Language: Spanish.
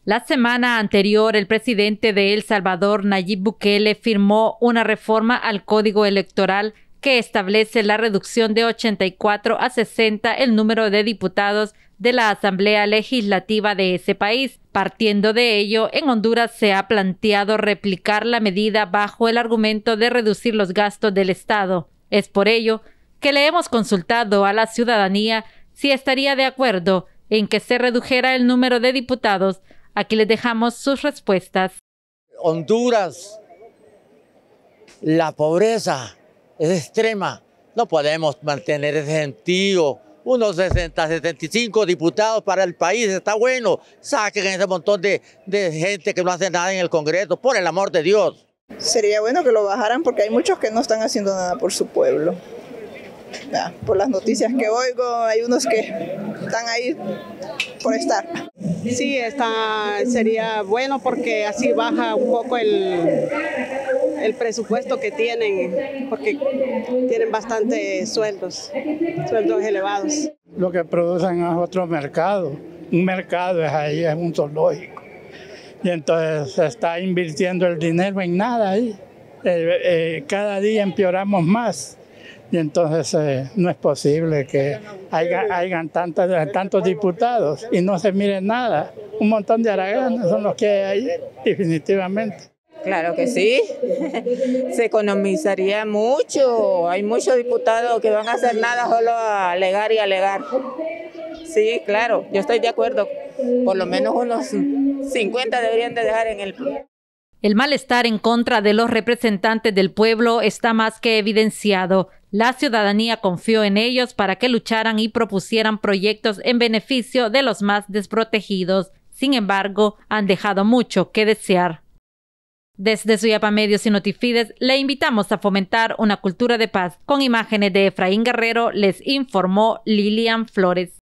La semana anterior, el presidente de El Salvador, Nayib Bukele, firmó una reforma al Código Electoral que establece la reducción de 84 a 60 el número de diputados de la Asamblea Legislativa de ese país. Partiendo de ello, en Honduras se ha planteado replicar la medida bajo el argumento de reducir los gastos del Estado. Es por ello que le hemos consultado a la ciudadanía si estaría de acuerdo en que se redujera el número de diputados. Aquí les dejamos sus respuestas. Honduras, la pobreza es extrema. No podemos mantener ese gentío. Unos 60, 75 diputados para el país, está bueno. Saquen ese montón de gente que no hace nada en el Congreso, por el amor de Dios. Sería bueno que lo bajaran porque hay muchos que no están haciendo nada por su pueblo. Ya, por las noticias que oigo, hay unos que están ahí por estar. Sí, sería bueno porque así baja un poco el presupuesto que tienen, porque tienen bastantes sueldos elevados. Lo que producen es otro mercado. Un mercado es ahí, es un zoológico. Y entonces se está invirtiendo el dinero en nada ahí. Cada día empeoramos más. Y entonces no es posible que hayan tantos diputados y no se mire nada. Un montón de haraganes son los que hay ahí, definitivamente. Claro que sí, se economizaría mucho. Hay muchos diputados que van a hacer nada, solo a alegar y alegar. Sí, claro, yo estoy de acuerdo. Por lo menos unos 50 deberían de dejar en el... El malestar en contra de los representantes del pueblo está más que evidenciado. La ciudadanía confió en ellos para que lucharan y propusieran proyectos en beneficio de los más desprotegidos. Sin embargo, han dejado mucho que desear. Desde Suyapa Medios y Notifides, le invitamos a fomentar una cultura de paz. Con imágenes de Efraín Guerrero, les informó Lilian Flores.